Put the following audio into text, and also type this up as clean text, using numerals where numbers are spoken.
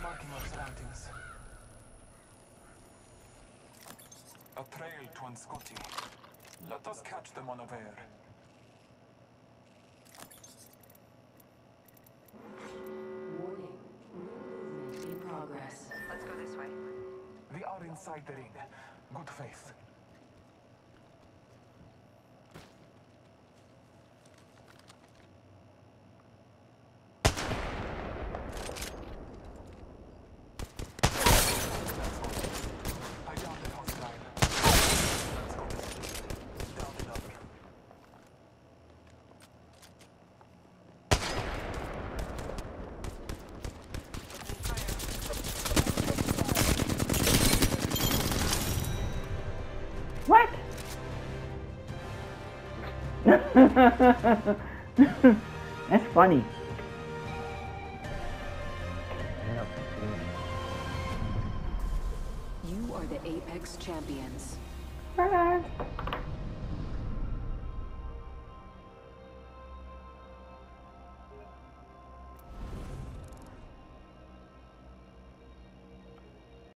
Marking our surroundings. A trail to Anscoti. Let us catch them unaware. Warning. Movement in progress. Let's go this way. We are inside the ring. Good faith. I downed the hostile. Let's go this way. Down another. What? That's funny. You are the Apex Champions. Alright.